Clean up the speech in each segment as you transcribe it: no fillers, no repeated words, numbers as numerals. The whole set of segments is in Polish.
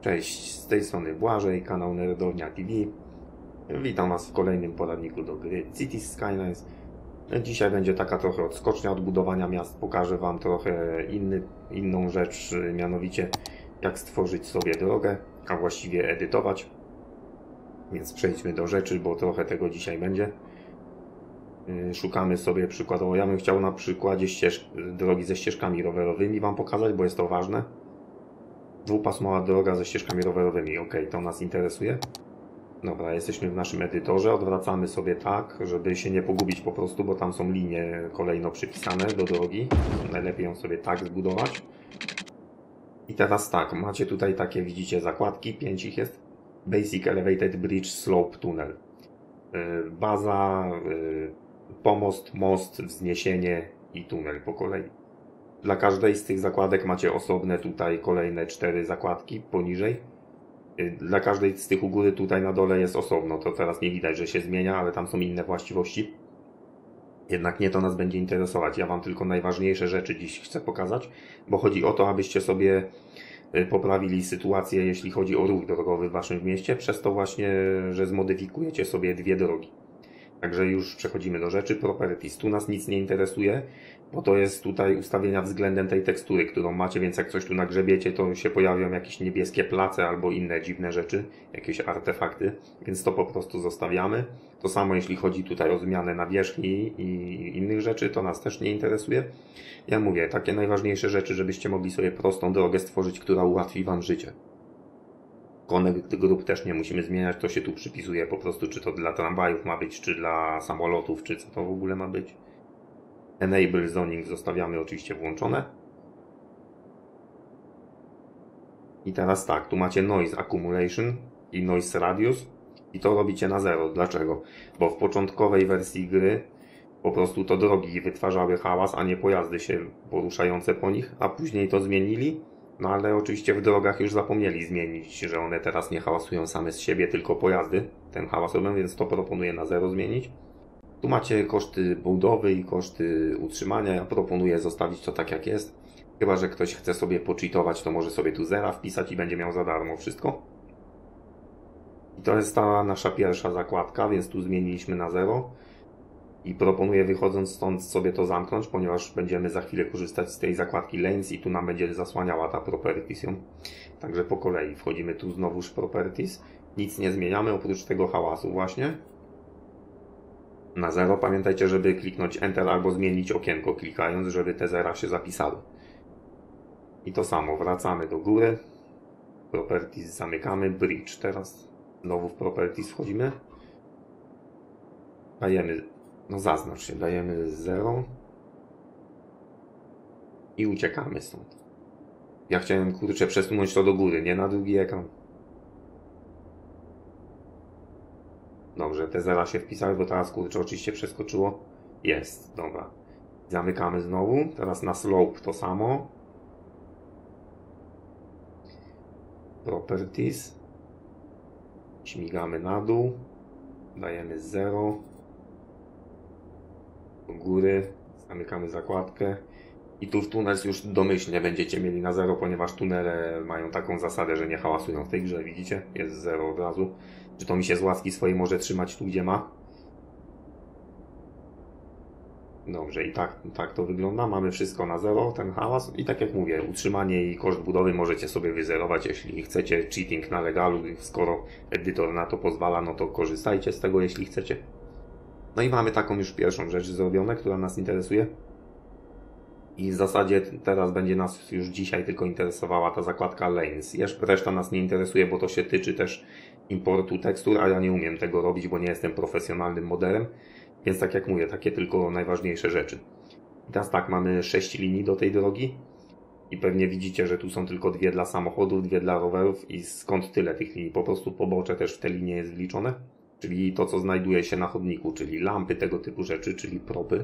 Cześć, z tej strony Błażej, kanał Nerdownia TV. Witam Was w kolejnym poradniku do gry Cities Skylines. Dzisiaj będzie taka trochę odskocznia od budowania miast. Pokażę Wam trochę inną rzecz, mianowicie jak stworzyć sobie drogę, a właściwie edytować. Więc przejdźmy do rzeczy, bo trochę tego dzisiaj będzie. Szukamy sobie przykładowo, ja bym chciał na przykładzie drogi ze ścieżkami rowerowymi Wam pokazać, bo jest to ważne. Dwupasmowa droga ze ścieżkami rowerowymi. Ok, to nas interesuje. Dobra, jesteśmy w naszym edytorze. Odwracamy sobie tak, żeby się nie pogubić po prostu, bo tam są linie kolejno przypisane do drogi. Najlepiej ją sobie tak zbudować. I teraz tak, macie tutaj takie, widzicie, zakładki. 5 ich jest. Basic Elevated Bridge Slope Tunnel. Baza, pomost, most, wzniesienie i tunel po kolei. Dla każdej z tych zakładek macie osobne tutaj kolejne 4 zakładki poniżej. Dla każdej z tych u góry tutaj na dole jest osobno. To teraz nie widać, że się zmienia, ale tam są inne właściwości. Jednak nie to nas będzie interesować. Ja Wam tylko najważniejsze rzeczy dziś chcę pokazać, bo chodzi o to, abyście sobie poprawili sytuację, jeśli chodzi o ruch drogowy w Waszym mieście, przez to właśnie, że zmodyfikujecie sobie 2 drogi. Także już przechodzimy do rzeczy. Properties. Tu nas nic nie interesuje, bo to jest tutaj ustawienia względem tej tekstury, którą macie, więc jak coś tu nagrzebiecie, to się pojawią jakieś niebieskie place albo inne dziwne rzeczy, jakieś artefakty, więc to po prostu zostawiamy. To samo jeśli chodzi tutaj o zmianę nawierzchni i innych rzeczy, to nas też nie interesuje. Ja mówię, takie najważniejsze rzeczy, żebyście mogli sobie prostą drogę stworzyć, która ułatwi Wam życie. Connect grup też nie musimy zmieniać, to się tu przypisuje po prostu, czy to dla tramwajów ma być, czy dla samolotów, czy co to w ogóle ma być. Enable zoning zostawiamy oczywiście włączone. I teraz tak, tu macie noise accumulation i noise radius i to robicie na 0. Dlaczego? Bo w początkowej wersji gry po prostu to drogi wytwarzały hałas, a nie pojazdy się poruszające po nich, a później to zmienili. No ale oczywiście w drogach już zapomnieli zmienić, że one teraz nie hałasują same z siebie, tylko pojazdy ten hałas robią, więc to proponuję na 0 zmienić. Tu macie koszty budowy i koszty utrzymania. Ja proponuję zostawić to tak jak jest. Chyba że ktoś chce sobie pocheatować, to może sobie tu 0 wpisać i będzie miał za darmo wszystko. I to jest ta nasza pierwsza zakładka, więc tu zmieniliśmy na 0. I proponuję wychodząc stąd sobie to zamknąć, ponieważ będziemy za chwilę korzystać z tej zakładki Lanes i tu nam będzie zasłaniała ta Properties ją. Także po kolei wchodzimy tu znowuż Properties. Nic nie zmieniamy oprócz tego hałasu właśnie. Na 0 pamiętajcie, żeby kliknąć Enter albo zmienić okienko klikając, żeby te zera się zapisały. I to samo, wracamy do góry. Properties zamykamy, Bridge. Teraz znowu w Properties wchodzimy. Dajemy, no zaznacz się, dajemy 0. I uciekamy stąd. Ja chciałem, kurczę, przesunąć to do góry, nie na drugi ekran. Dobrze, te zera się wpisały, bo teraz, kurczę, oczywiście przeskoczyło. Jest, dobra. Zamykamy znowu. Teraz na slope to samo. Properties. Śmigamy na dół. Dajemy 0. Do góry. Zamykamy zakładkę. I tu w tunel już domyślnie będziecie mieli na 0, ponieważ tunele mają taką zasadę, że nie hałasują w tej grze, widzicie? Jest 0 od razu. Czy to mi się z łaski swojej może trzymać tu, gdzie ma? Dobrze, i tak to wygląda. Mamy wszystko na 0, ten hałas. I tak jak mówię, utrzymanie i koszt budowy możecie sobie wyzerować, jeśli chcecie. Cheating na legalu, skoro edytor na to pozwala, no to korzystajcie z tego, jeśli chcecie. No i mamy taką już pierwszą rzecz zrobione, która nas interesuje. I w zasadzie teraz będzie nas już dzisiaj tylko interesowała ta zakładka Lanes. Reszta nas nie interesuje, bo to się tyczy też importu tekstur, a ja nie umiem tego robić, bo nie jestem profesjonalnym modelem. Więc tak jak mówię, takie tylko najważniejsze rzeczy. I teraz tak, mamy 6 linii do tej drogi. I pewnie widzicie, że tu są tylko 2 dla samochodów, 2 dla rowerów. I skąd tyle tych linii? Po prostu pobocze też w te linie jest wliczone. Czyli to, co znajduje się na chodniku, czyli lampy, tego typu rzeczy, czyli propy.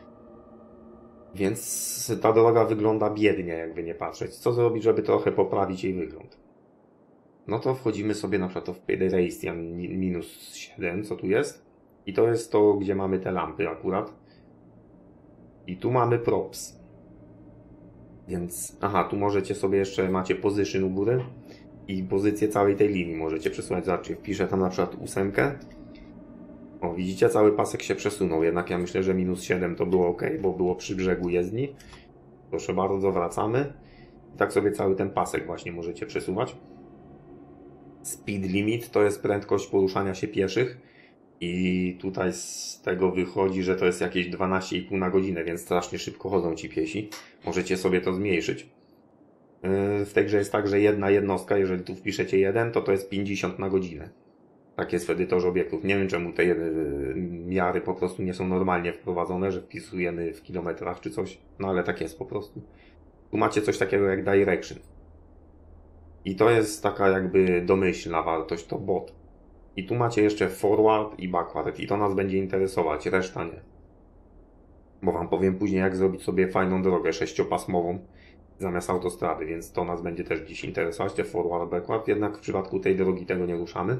Więc ta droga wygląda biednie, jakby nie patrzeć. Co zrobić, żeby trochę poprawić jej wygląd? No to wchodzimy sobie na przykład w Pedestrian -7, co tu jest. I to jest to, gdzie mamy te lampy akurat. I tu mamy props. Więc, aha, tu możecie sobie jeszcze, macie position u góry. i pozycję całej tej linii możecie przesunąć. Zobaczcie, wpiszę tam na przykład 8. O, widzicie, cały pasek się przesunął, jednak ja myślę, że -7 to było ok, bo było przy brzegu jezdni. Proszę bardzo, wracamy. I tak sobie cały ten pasek właśnie możecie przesuwać. Speed limit to jest prędkość poruszania się pieszych i tutaj z tego wychodzi, że to jest jakieś 12,5 na godzinę, więc strasznie szybko chodzą ci piesi. Możecie sobie to zmniejszyć. W tej grze jest tak, że jedna jednostka, jeżeli tu wpiszecie 1, to jest 50 na godzinę. Tak jest w edytorze obiektów. Nie wiem, czemu te miary po prostu nie są normalnie wprowadzone, że wpisujemy w kilometrach czy coś, no ale tak jest po prostu. Tu macie coś takiego jak direction. I to jest taka jakby domyślna wartość, to bot. I tu macie jeszcze forward i backward i to nas będzie interesować, reszta nie. Bo wam powiem później, jak zrobić sobie fajną drogę 6-pasmową zamiast autostrady, więc to nas będzie też dziś interesować, te forward, backward, jednak w przypadku tej drogi tego nie ruszamy.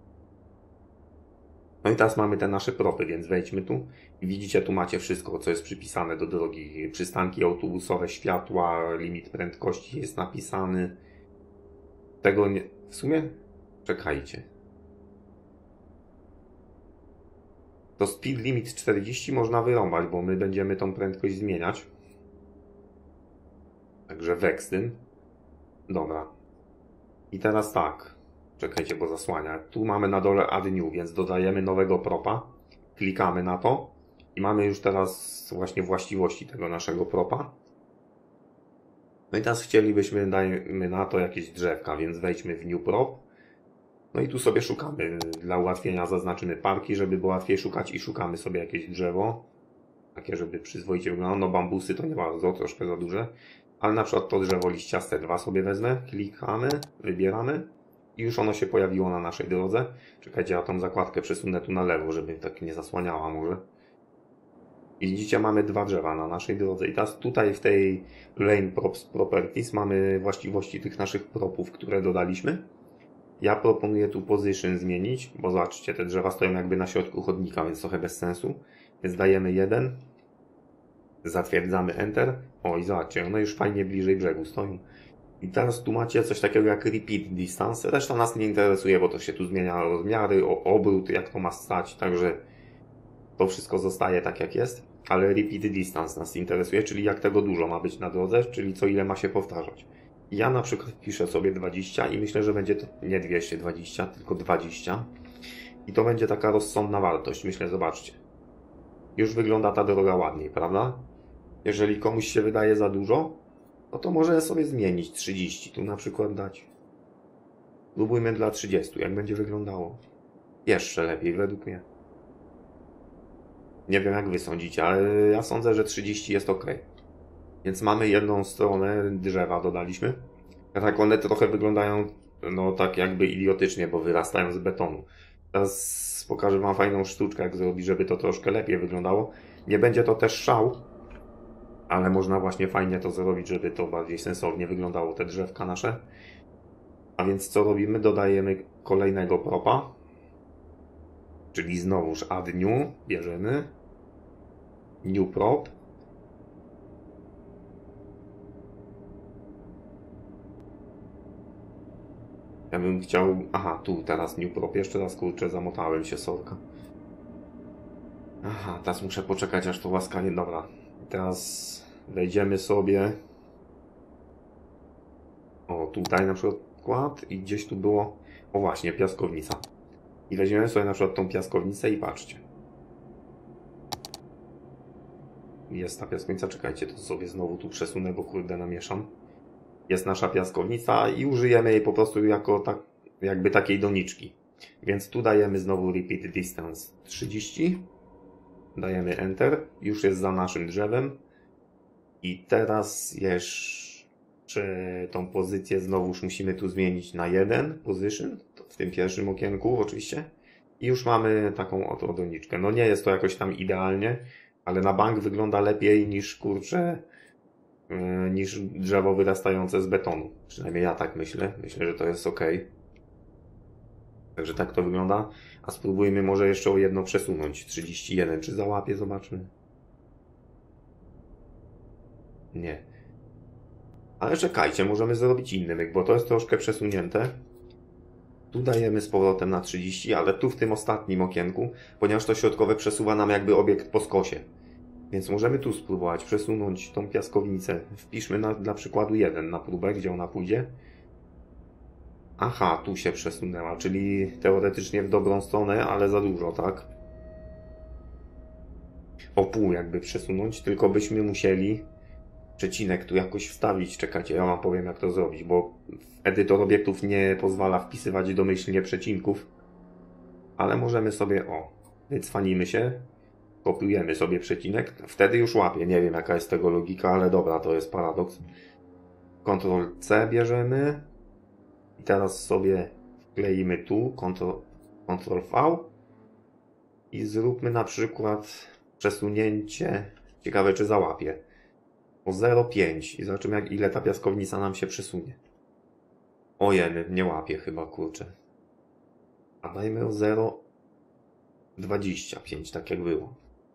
No i teraz mamy te nasze propy, więc wejdźmy tu i widzicie, tu macie wszystko, co jest przypisane do drogi. Przystanki autobusowe, światła, limit prędkości jest napisany. Tego nie... W sumie? Czekajcie. To speed limit 40 można wyrąbać, bo my będziemy tą prędkość zmieniać. Także Wextyn. Dobra. I teraz tak. Czekajcie, bo zasłania. Tu mamy na dole add new, więc dodajemy nowego propa. Klikamy na to. I mamy już teraz właśnie właściwości tego naszego propa. No i teraz chcielibyśmy, dajmy na to jakieś drzewka, więc wejdźmy w new prop. No i tu sobie szukamy. Dla ułatwienia zaznaczymy parki, żeby było łatwiej szukać i szukamy sobie jakieś drzewo. Takie, żeby przyzwoicie wyglądało. No bambusy to nie bardzo, troszkę za duże. Ale na przykład to drzewo liściaste 2 sobie wezmę. Klikamy, wybieramy. I już ono się pojawiło na naszej drodze. Czekajcie, ja tą zakładkę przesunę tu na lewo, żeby tak nie zasłaniała może. I widzicie, mamy 2 drzewa na naszej drodze. I teraz tutaj w tej Lane Props Properties mamy właściwości tych naszych propów, które dodaliśmy. Ja proponuję tu position zmienić, bo zobaczcie, te drzewa stoją jakby na środku chodnika, więc trochę bez sensu. Więc dajemy 1. Zatwierdzamy Enter. O i zobaczcie, one już fajnie bliżej brzegu stoją. I teraz tu macie coś takiego jak repeat distance. Reszta nas nie interesuje, bo to się tu zmienia rozmiary, obrót, jak to ma stać, także to wszystko zostaje tak jak jest. Ale repeat distance nas interesuje, czyli jak tego dużo ma być na drodze, czyli co ile ma się powtarzać. Ja na przykład wpiszę sobie 20 i myślę, że będzie to nie 220, tylko 20. I to będzie taka rozsądna wartość. Myślę, zobaczcie. Już wygląda ta droga ładniej, prawda? Jeżeli komuś się wydaje za dużo, no to może sobie zmienić 30. Tu na przykład dać. Spróbujmy dla 30, jak będzie wyglądało. Jeszcze lepiej, według mnie. Nie wiem, jak wy sądzicie, ale ja sądzę, że 30 jest ok. Więc mamy jedną stronę drzewa, dodaliśmy. Tak one trochę wyglądają, no tak jakby idiotycznie, bo wyrastają z betonu. Teraz pokażę wam fajną sztuczkę, jak zrobić, żeby to troszkę lepiej wyglądało. Nie będzie to też szał, ale można właśnie fajnie to zrobić, żeby to bardziej sensownie wyglądało, te drzewka nasze. A więc co robimy? Dodajemy kolejnego propa. Czyli znowuż add new, bierzemy. New prop. Ja bym chciał... Aha, tu teraz new prop. Jeszcze raz, kurczę, zamotałem się, sorka. Aha, teraz muszę poczekać, aż to łaskawie... Dobra. Teraz wejdziemy sobie... O, tutaj na przykład i gdzieś tu było... O właśnie, piaskownica. I weźmiemy sobie na przykład tą piaskownicę i patrzcie. Jest ta piaskownica, czekajcie, to sobie znowu tu przesunę, bo kurde namieszam. Jest nasza piaskownica i użyjemy jej po prostu jako tak, jakby takiej doniczki. Więc tu dajemy znowu repeat distance 30. Dajemy Enter. Już jest za naszym drzewem. I teraz jeszcze tą pozycję znowuż musimy tu zmienić na 1 position. W tym pierwszym okienku oczywiście. I już mamy taką oto doniczkę. No nie jest to jakoś tam idealnie, ale na bank wygląda lepiej niż kurczę, niż drzewo wyrastające z betonu. Przynajmniej ja tak myślę. Myślę, że to jest ok. Także tak to wygląda. A spróbujmy może jeszcze o jedno przesunąć. 31. Czy załapie? Zobaczmy. Nie. Ale czekajcie, możemy zrobić inny myk, bo to jest troszkę przesunięte. Tu dajemy z powrotem na 30, ale tu w tym ostatnim okienku, ponieważ to środkowe przesuwa nam jakby obiekt po skosie. Więc możemy tu spróbować przesunąć tą piaskownicę. Wpiszmy dla przykładu 1 na próbę, gdzie ona pójdzie. Aha, tu się przesunęła, czyli teoretycznie w dobrą stronę, ale za dużo, tak? O pół jakby przesunąć, tylko byśmy musieli przecinek tu jakoś wstawić. Czekajcie, ja wam powiem jak to zrobić, bo edytor obiektów nie pozwala wpisywać domyślnie przecinków. Ale możemy sobie, wycwanimy się, kopiujemy sobie przecinek, wtedy już łapie. Nie wiem jaka jest tego logika, ale dobra, to jest paradoks. Ctrl-C bierzemy i teraz sobie wkleimy tu, Ctrl-V i zróbmy na przykład przesunięcie, ciekawe czy załapie, o 0,5 i zobaczymy ile ta piaskownica nam się przesunie. Ojej, nie łapie chyba, kurczę. A dajmy o 0,25, tak jak było.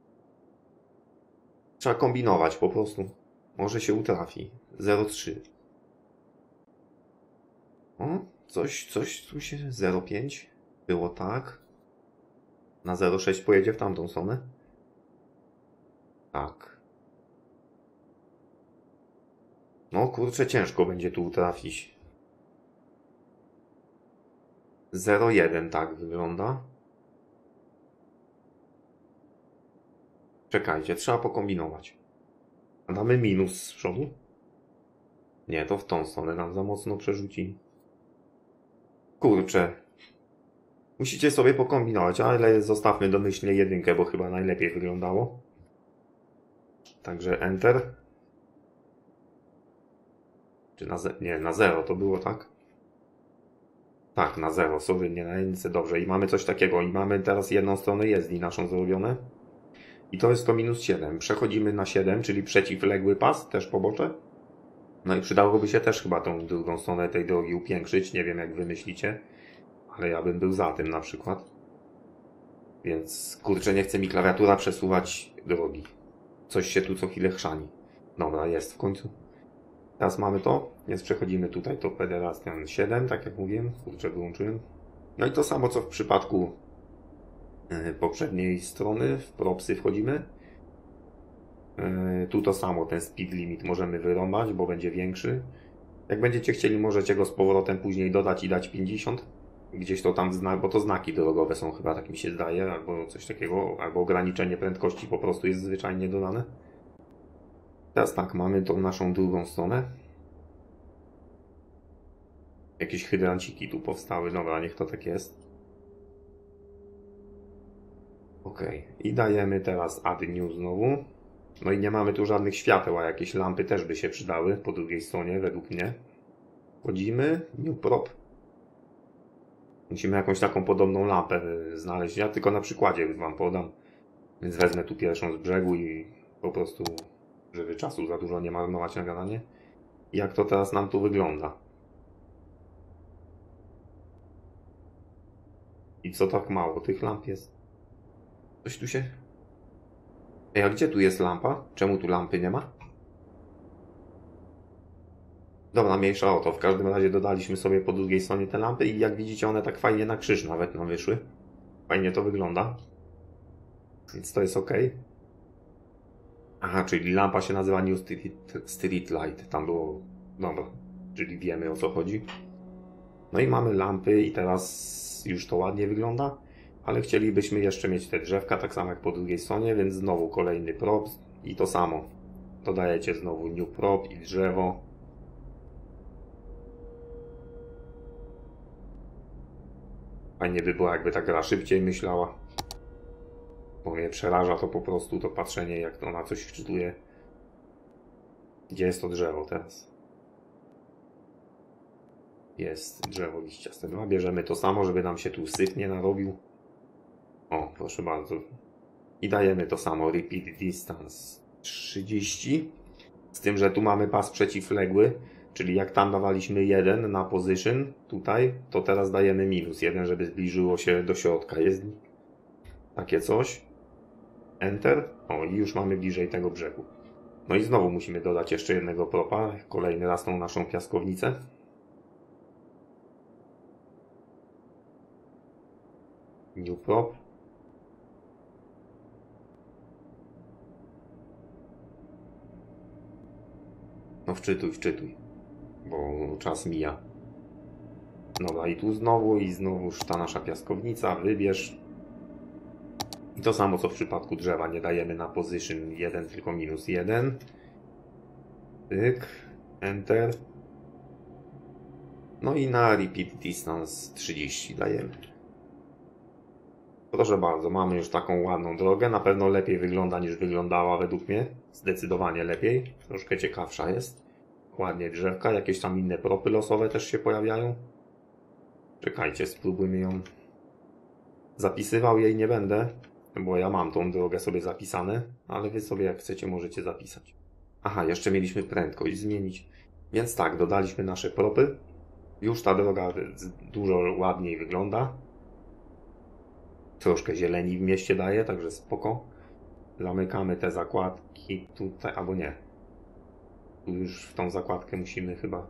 Trzeba kombinować po prostu. Może się utrafi. 0,3. O, coś tu się... 0,5. Było tak. Na 0,6 pojedzie w tamtą stronę. Tak. No kurczę, ciężko będzie tu utrafić. 0,1 tak wygląda. Czekajcie, trzeba pokombinować. A damy minus z przodu? Nie, to w tą stronę nam za mocno przerzuci. Kurczę. Musicie sobie pokombinować, ale zostawmy domyślnie 1, bo chyba najlepiej wyglądało. Także Enter. Czy na 0 to było, tak? Tak, na 0, sorry, nie na 1, dobrze. I mamy coś takiego. I mamy teraz jedną stronę jezdni naszą zrobione. I to jest to minus 7. Przechodzimy na 7, czyli przeciwległy pas, też pobocze. No i przydałoby się też chyba tą drugą stronę tej drogi upiększyć. Nie wiem jak wy myślicie, ale ja bym był za tym na przykład. Więc kurczę, nie chce mi klawiatura przesuwać drogi. Coś się tu co chwilę chrzani. Dobra, jest w końcu. Teraz mamy to, więc przechodzimy tutaj, to Pedestrian 7, tak jak mówiłem, kurczę wyłączyłem. No i to samo co w przypadku poprzedniej strony, w propsy wchodzimy. Tu to samo, ten speed limit możemy wyrąbać, bo będzie większy. Jak będziecie chcieli, możecie go z powrotem później dodać i dać 50. Gdzieś to tam, bo to znaki drogowe są chyba, tak mi się zdaje, albo coś takiego, albo ograniczenie prędkości po prostu jest zwyczajnie dodane. Teraz tak, mamy tą naszą drugą stronę. Jakieś hydranciki tu powstały, dobra, niech to tak jest. Ok, i dajemy teraz Add New znowu. No i nie mamy tu żadnych świateł, a jakieś lampy też by się przydały po drugiej stronie, według mnie. Wchodzimy, New Prop. Musimy jakąś taką podobną lampę znaleźć. Ja tylko na przykładzie wam podam. Więc wezmę tu pierwszą z brzegu i po prostu, żeby czasu za dużo nie marnować na gadanie. Jak to teraz nam tu wygląda? I co tak mało tych lamp jest? Coś tu się... Ej, a gdzie tu jest lampa? Czemu tu lampy nie ma? Dobra, mniejsza o to. W każdym razie dodaliśmy sobie po drugiej stronie te lampy i jak widzicie one tak fajnie na krzyż nawet nam wyszły. Fajnie to wygląda. Więc to jest ok. Aha, czyli lampa się nazywa New Street Light. Tam było... Dobra, czyli wiemy o co chodzi. No i mamy lampy i teraz już to ładnie wygląda. Ale chcielibyśmy jeszcze mieć te drzewka, tak samo jak po drugiej stronie, więc znowu kolejny prop i to samo. Dodajecie znowu new prop i drzewo. Fajnie by było, jakby ta gra szybciej myślała. Bo mnie przeraża to po prostu, to patrzenie, jak to na coś wczytuje. Gdzie jest to drzewo teraz? Jest drzewo liściaste. No, bierzemy to samo, żeby nam się tu syf nie narobił. O, proszę bardzo. I dajemy to samo, repeat distance 30. Z tym, że tu mamy pas przeciwległy, czyli jak tam dawaliśmy 1 na position, tutaj, to teraz dajemy minus 1, żeby zbliżyło się do środka. Jest takie coś. Enter. O, i już mamy bliżej tego brzegu. No i znowu musimy dodać jeszcze jednego propa, kolejny raz tą naszą piaskownicę. New prop. No wczytuj, bo czas mija. Dobra, i tu znowu i znowuż ta nasza piaskownica, wybierz. I to samo co w przypadku drzewa, nie dajemy na position 1, tylko -1. Tyk, enter. No i na repeat distance 30 dajemy. Proszę bardzo, mamy już taką ładną drogę, na pewno lepiej wygląda niż wyglądała według mnie. Zdecydowanie lepiej, troszkę ciekawsza jest. Ładnie drzewka, jakieś tam inne propy losowe też się pojawiają. Czekajcie, spróbujmy ją. Zapisywał jej nie będę, bo ja mam tą drogę sobie zapisane, ale wy sobie jak chcecie możecie zapisać. Aha, jeszcze mieliśmy prędkość zmienić. Więc tak, dodaliśmy nasze propy. Już ta droga dużo ładniej wygląda. Troszkę zieleni w mieście daje, także spoko. Zamykamy te zakładki tutaj, albo nie. Tu już w tą zakładkę musimy chyba...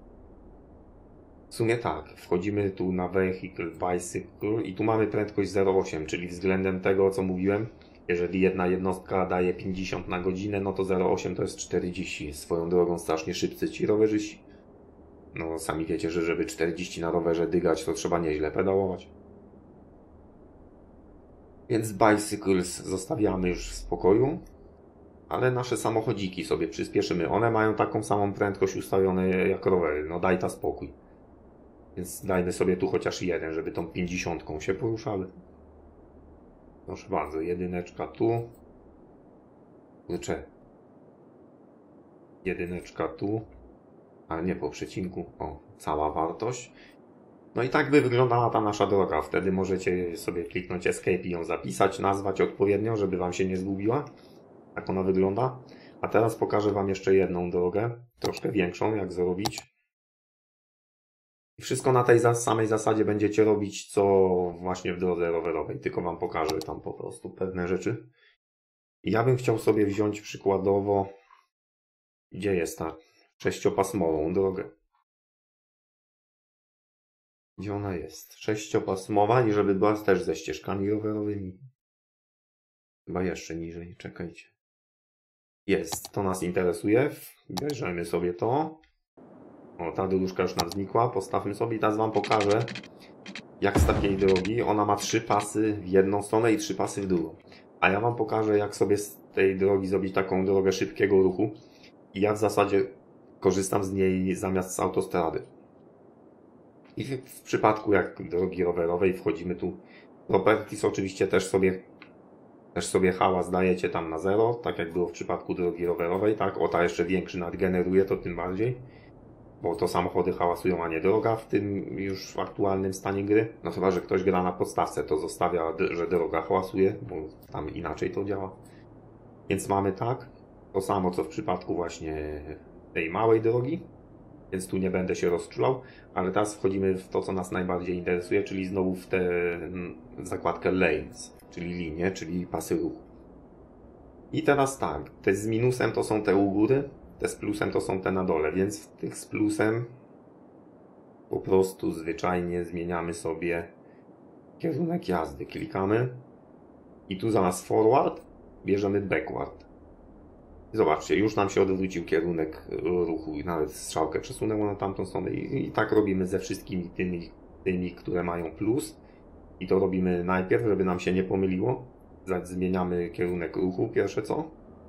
W sumie tak, wchodzimy tu na Vehicle, Bicycle i tu mamy prędkość 0,8, czyli względem tego co mówiłem, jeżeli jedna jednostka daje 50 na godzinę, no to 0,8 to jest 40. Swoją drogą strasznie szybcy ci rowerzyści. No sami wiecie, że żeby 40 na rowerze dygać, to trzeba nieźle pedałować. Więc Bicycles zostawiamy już w spokoju, ale nasze samochodziki sobie przyspieszymy. One mają taką samą prędkość ustawione jak rowery, no daj ta spokój. Więc dajmy sobie tu chociaż jeden, żeby tą 50 się poruszały. Proszę bardzo, jedyneczka tu. Kurczę. Jedyneczka tu. Ale nie po przecinku. O, cała wartość. No i tak by wyglądała ta nasza droga. Wtedy możecie sobie kliknąć Escape i ją zapisać, nazwać odpowiednio, żeby wam się nie zgubiła. Tak ona wygląda. A teraz pokażę wam jeszcze jedną drogę. Troszkę większą, jak zrobić. I wszystko na tej samej zasadzie będziecie robić, co właśnie w drodze rowerowej. Tylko wam pokażę tam po prostu pewne rzeczy. I ja bym chciał sobie wziąć przykładowo, gdzie jest ta 6-pasmową drogę. Gdzie ona jest? 6-pasmowa i żeby była też ze ścieżkami rowerowymi. Chyba jeszcze niżej, czekajcie. Jest, to nas interesuje. Bierzemy sobie to. O, ta dróżka już nam znikła. Postawmy sobie i teraz wam pokażę, jak z takiej drogi. Ona ma 3 pasy w jedną stronę i 3 pasy w drugą. A ja wam pokażę, jak sobie z tej drogi zrobić taką drogę szybkiego ruchu. I ja w zasadzie korzystam z niej zamiast z autostrady. I w przypadku jak drogi rowerowej wchodzimy tu. Properties oczywiście też sobie hałas dajecie tam na 0, tak jak było w przypadku drogi rowerowej, tak? O, ta jeszcze większy nadgeneruje, to tym bardziej. Bo to samochody hałasują, a nie droga w tym już aktualnym stanie gry. No chyba, że ktoś gra na podstawce, to zostawia, że droga hałasuje, bo tam inaczej to działa. Więc mamy tak, to samo co w przypadku właśnie tej małej drogi. Więc tu nie będę się rozczulał, ale teraz wchodzimy w to, co nas najbardziej interesuje, czyli znowu w tę zakładkę lanes, czyli linie, czyli pasy ruchu. I teraz tak, te z minusem to są te u góry, te z plusem to są te na dole, więc w tych z plusem po prostu zwyczajnie zmieniamy sobie kierunek jazdy. Klikamy i tu zamiast forward bierzemy backward. Zobaczcie, już nam się odwrócił kierunek ruchu i nawet strzałkę przesunęło na tamtą stronę i tak robimy ze wszystkimi tymi, które mają plus. I to robimy najpierw, żeby nam się nie pomyliło. Zmieniamy kierunek ruchu, pierwsze co.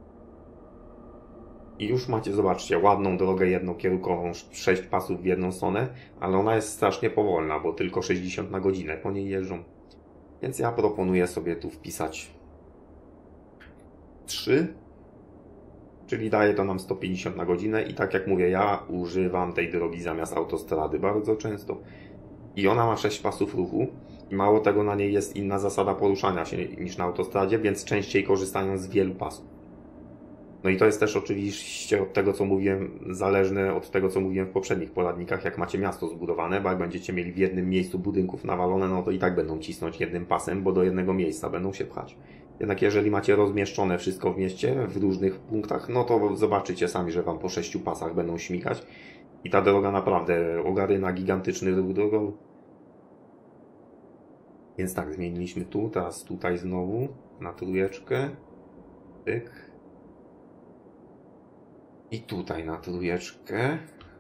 I już macie, zobaczcie, ładną drogę jednokierunkową, 6 pasów w jedną stronę, ale ona jest strasznie powolna, bo tylko 60 na godzinę po niej jeżdżą. Więc ja proponuję sobie tu wpisać 3, czyli daje to nam 150 na godzinę i tak jak mówię, ja używam tej drogi zamiast autostrady bardzo często. I ona ma 6 pasów ruchu i mało tego, na niej jest inna zasada poruszania się niż na autostradzie, więc częściej korzystają z wielu pasów. No i to jest też oczywiście od tego, co mówiłem, zależne od tego, co mówiłem w poprzednich poradnikach, jak macie miasto zbudowane, bo jak będziecie mieli w jednym miejscu budynków nawalone, no to i tak będą cisnąć jednym pasem, bo do jednego miejsca będą się pchać. Jednak jeżeli macie rozmieszczone wszystko w mieście, w różnych punktach, no to zobaczycie sami, że wam po 6 pasach będą śmigać i ta droga naprawdę ogaryna gigantyczny ruch drogowy. Więc tak, zmieniliśmy tu, teraz tutaj znowu na trójeczkę. Pyk. I tutaj na trójeczkę.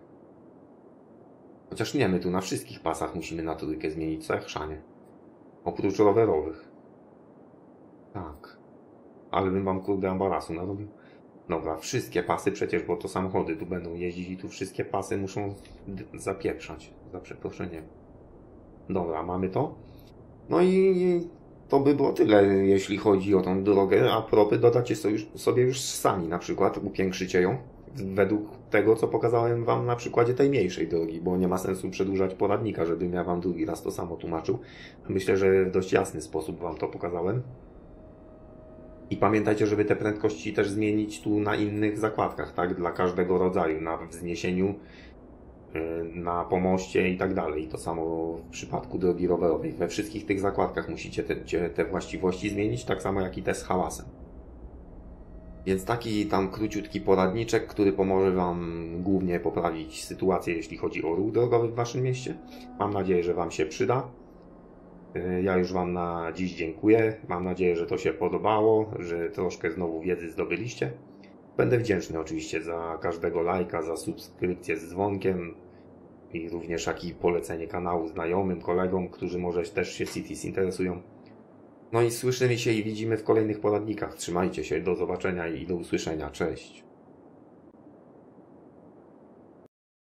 Chociaż nie, my tu na wszystkich pasach musimy na trójkę zmienić, co jak chrzanie. Oprócz rowerowych. Tak. Ale bym wam kurde ambarasu narobił. Dobra, wszystkie pasy przecież, bo to samochody tu będą jeździć i tu wszystkie pasy muszą zapieprzać. Za przeproszeniem. Dobra, mamy to. No i to by było tyle, jeśli chodzi o tą drogę, a propy dodacie sobie już sami, na przykład upiększycie ją według tego, co pokazałem wam na przykładzie tej mniejszej drogi, bo nie ma sensu przedłużać poradnika, żebym ja wam drugi raz to samo tłumaczył. Myślę, że w dość jasny sposób wam to pokazałem. I pamiętajcie, żeby te prędkości też zmienić tu na innych zakładkach, tak? Dla każdego rodzaju, na wzniesieniu, na pomoście i tak dalej. To samo w przypadku drogi rowerowej. We wszystkich tych zakładkach musicie te właściwości zmienić, tak samo jak i te z hałasem. Więc taki tam króciutki poradniczek, który pomoże wam głównie poprawić sytuację, jeśli chodzi o ruch drogowy w waszym mieście. Mam nadzieję, że wam się przyda. Ja już wam na dziś dziękuję. Mam nadzieję, że to się podobało, że troszkę znowu wiedzy zdobyliście. Będę wdzięczny oczywiście za każdego lajka, za subskrypcję z dzwonkiem i również jak i polecenie kanału znajomym, kolegom, którzy może też się Cities interesują. No i słyszymy się i widzimy w kolejnych poradnikach. Trzymajcie się, do zobaczenia i do usłyszenia. Cześć!